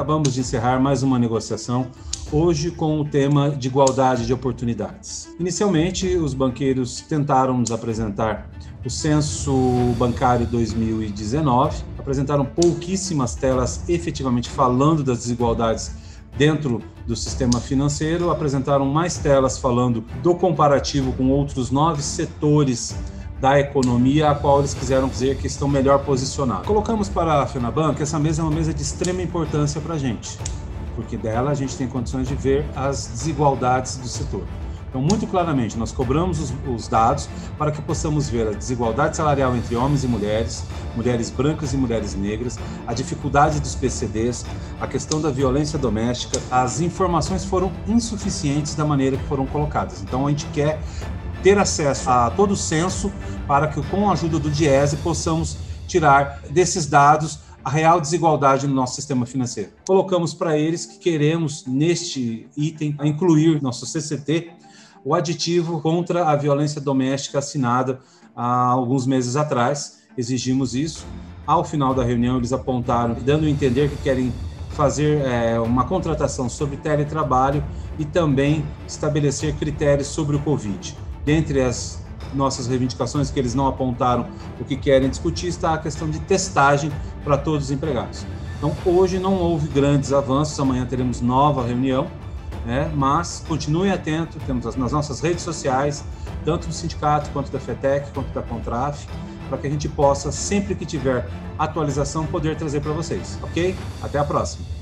Acabamos de encerrar mais uma negociação, hoje com o tema de igualdade de oportunidades. Inicialmente, os banqueiros tentaram nos apresentar o Censo Bancário 2019, apresentaram pouquíssimas telas efetivamente falando das desigualdades dentro do sistema financeiro, apresentaram mais telas falando do comparativo com outros 9 setores da economia, a qual eles quiseram dizer que estão melhor posicionados. Colocamos para a FENABAN que essa mesa é uma mesa de extrema importância para a gente, porque dela a gente tem condições de ver as desigualdades do setor. Então, muito claramente, nós cobramos os dados para que possamos ver a desigualdade salarial entre homens e mulheres, mulheres brancas e mulheres negras, a dificuldade dos PCDs, a questão da violência doméstica. As informações foram insuficientes da maneira que foram colocadas. Então, a gente quer ter acesso a todo o censo para que, com a ajuda do DIESE, possamos tirar desses dados a real desigualdade no nosso sistema financeiro. Colocamos para eles que queremos, neste item, incluir nosso CCT, o aditivo contra a violência doméstica assinada há alguns meses atrás. Exigimos isso. Ao final da reunião, eles apontaram, dando a entender que querem fazer uma contratação sobre teletrabalho e também estabelecer critérios sobre o Covid. Dentre as nossas reivindicações que eles não apontaram o que querem discutir está a questão de testagem para todos os empregados. Então, hoje não houve grandes avanços, amanhã teremos nova reunião, mas continue atento, temos nas nossas redes sociais, tanto do sindicato, quanto da FETEC, quanto da Contraf, para que a gente possa, sempre que tiver atualização, poder trazer para vocês, ok? Até a próxima!